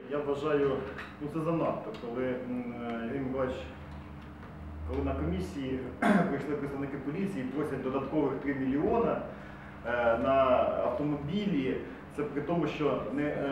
я вважаю, ну це занадто, коли Євгеній Миколаївич, коли на комісії прийшли представники поліції і просять додаткових 3 мільйони на автомобілі, це при тому, що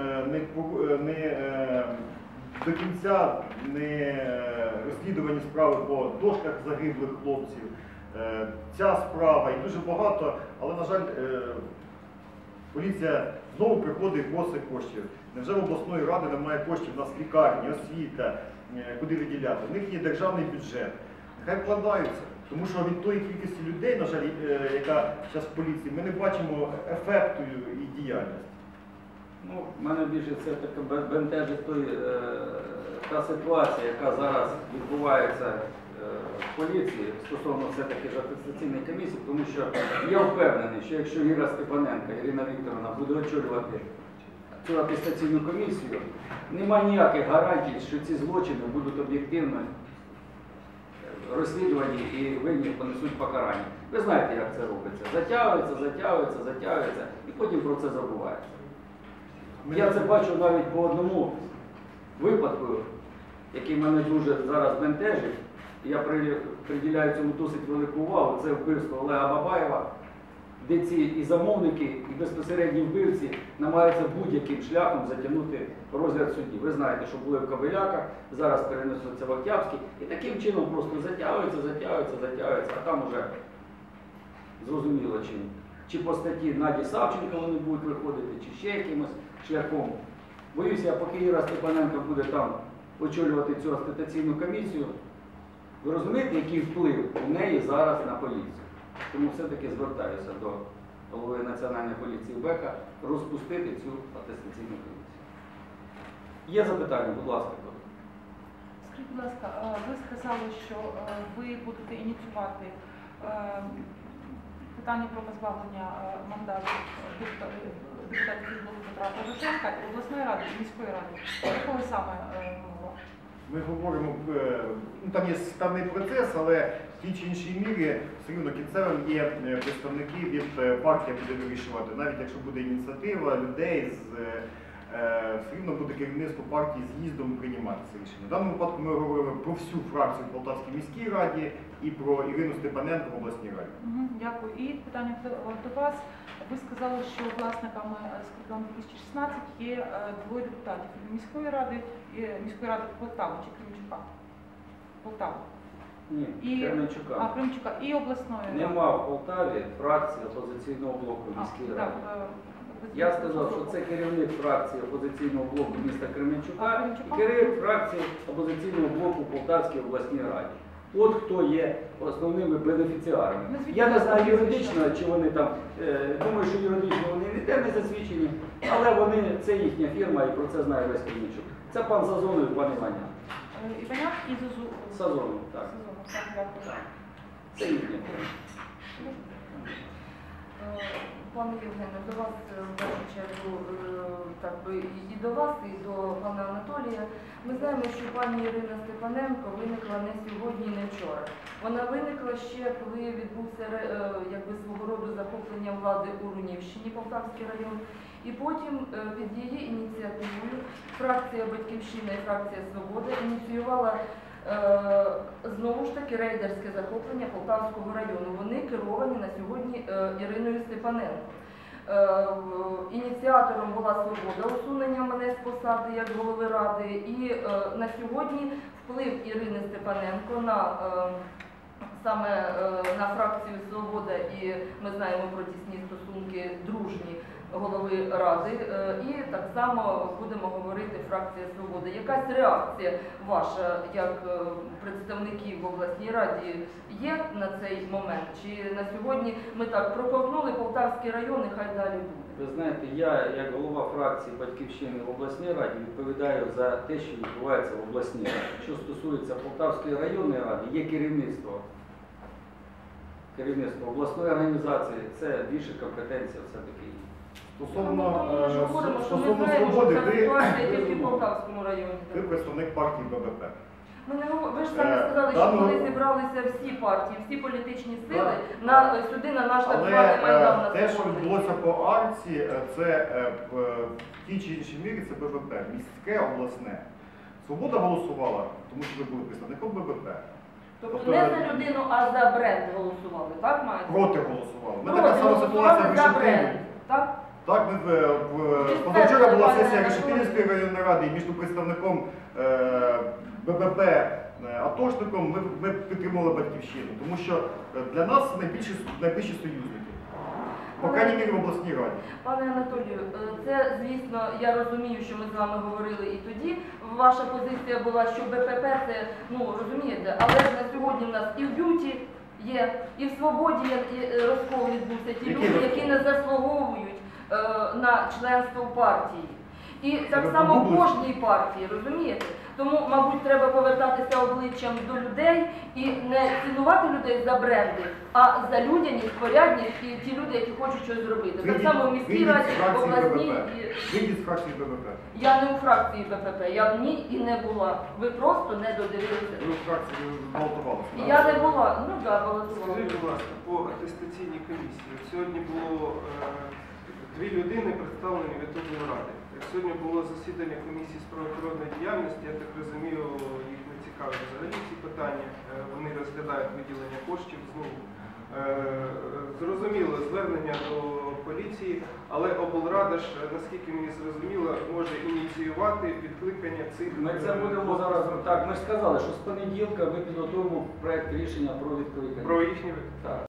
до кінця не розслідувані справи по дошках загиблих хлопців, ця справа і дуже багато, але, на жаль, поліція знову приходить і просить коштів. Невже в обласної ради немає коштів на лікарні, освіта, куди виділяти? У них є державний бюджет. Нехай вкладаються, тому що від тої кількості людей, на жаль, яка зараз в поліції, ми не бачимо ефекту і діяльності. Ну, в мене більше це таке бентежить та ситуація, яка зараз відбувається в поліції стосовно все-таки ж атестаційної комісії, тому що я впевнений, що якщо Іра Степаненко, Ірина Вікторовна буде очолювати цю атестаційну комісію, немає ніяких гарантій, що ці злочини будуть об'єктивно розслідувані і винні понесуть покарання. Ви знаєте, як це робиться. Затягується і потім про це забувається. Я це бачу навіть по одному випадку, який мене дуже зараз бентежить. Я приділяю цьому досить велику увагу. Це вбивство Олега Бабаєва, де ці і замовники, і безпосередні вбивці намагаються будь-яким шляхом затягнути розгляд судді. Ви знаєте, що були в Кобиляках, зараз перенесуться в Октябрський. І таким чином просто затягується, а там уже зрозуміло чим. Чи по статті Наді Савченко вони будуть виходити, чи ще якимось шляхом. Боюся, поки Іра Степаненко буде там очолювати цю атестаційну комісію, ви розумієте, який вплив у неї зараз на поліцію? Тому все-таки звертаюся до голови Національної поліції Бека розпустити цю атестаційну комісію. Є запитання, будь ласка. Скажіть, будь ласка, ви сказали, що ви будете ініціювати питання про позбавлення мандату депутатів від блоку Петра Порошенка і обласної ради, і міської ради. Якого саме мова? Ми говоримо, ну, там є певний процес, але в тій чи іншій мірі все рівно кінцевим є представники від партії, буде вирішувати. Навіть якщо буде ініціатива людей, все рівно буде керівництво партії з'їздом приймати це рішення. В даному випадку ми говоримо про всю фракцію в Полтавській міській раді і про Ірину Степаненко в обласній раді. Дякую. І питання до вас. Ви сказали, що власниками складом 2016 є двоє депутатів міської ради Полтави чи Кременчука? Полтава. Ні, Кременчука. Кременчука. І обласної ради. Нема в Полтаві фракції опозиційного блоку міської ради. Я сказав, що це керівник фракції опозиційного блоку міста Кременчука і керівник фракції опозиційного блоку Полтавській обласній раді. От хто є основними бенефіціарами. Я не знаю юридично, чи вони там, думаю, що юридично вони ніде не засвідчені, але це їхня фірма і про це знає весь Кременчук. Це пан Сазонов і пан Іванян. Іванян і Сазонов, так. Це їхня фірма. Пане Євгене, до вас в першу чергу і до вас, і до пана Анатолія. Ми знаємо, що пані Ірина Степаненко виникла не сьогодні, не вчора. Вона виникла ще, коли відбувся свого роду захоплення влади у Рунівщині, Полтавський район. І потім під її ініціативою фракція «Батьківщина» і фракція «Свобода» ініціювала знову ж таки рейдерське захоплення Полтавського району. Вони керовані на сьогодні Іриною Степаненко. Ініціатором була «Свобода» усунення мене з посади як голови ради. І на сьогодні вплив Ірини Степаненко саме на фракцію «Свобода», і ми знаємо про тісні стосунки дружні голови ради, і так само будемо говорити фракція «Свобода». Якась реакція ваша, як представників в обласній раді, є на цей момент? Чи на сьогодні ми так проковтнули Полтавський район, і хай далі буде? Ви знаєте, я, як голова фракції «Батьківщини» в обласній раді, відповідаю за те, що відбувається в обласній раді. Що стосується Полтавської районної ради, є керівництво обласної організації, це більше компетенція все-таки. Стосовно «Свободи», ситуація тільки в Полтавському районі. ви представник партії ББП. Ми не говоримо. Ви ж самі сказали, що Даного- коли зібралися всі партії, всі політичні сили Так. сюди на наш так Але званий Майдан на те, що Свободі. відбулося по акції, це в тій чи іншій мірі це ББП, міське, обласне. Свобода голосувала, тому що ви були представником ББП. Тобто не за людину, а за бренд голосували, так маєте? Проти голосували. Ми Проти така сама голосували ситуація в за бренд, Решетилівці. так? Так, позавчора була сесія Решетилівської районної ради, і між представником ББП атошником ми підтримували Батьківщину, тому що для нас найбільші союзники. По крайній мірі в обласній раді. Пане Анатолію, це, звісно, я розумію, що ми з вами говорили і тоді. Ваша позиція була, що БПП це, ну, розумієте, але ж на сьогодні в нас і в б'юті є, і в свободі розкол відбувся. Ті люди, які не заслуговують на членство в партії. І так само в кожній партії, розумієте? Тому, мабуть, треба повертатися обличчям до людей і не цінувати людей за бренди, а за людяність, порядність і ті люди, які хочуть щось зробити. Так само в міській раді, в обласній. Вийдіть з фракції ББП. Я не у фракції БПП, я в ній і не була. Ви просто не додивилися. Ви у фракції балотувалися. Я не була, ну так, балотувала. Скажіть, будь ласка, по атестаційній комісії. Сьогодні було дві людини представлені від облради. Сьогодні було засідання комісії з правоохоронної діяльності. Я так розумію, їх не цікавить взагалі ці питання. Вони розглядають виділення коштів знову. Зрозуміло звернення до поліції, але облрада ж, наскільки мені зрозуміло, може ініціювати відкликання цих. Ми це будемо зараз. Так, ми ж сказали, що з понеділка ми підготуємо проект рішення про відкликання. Про їхні Так.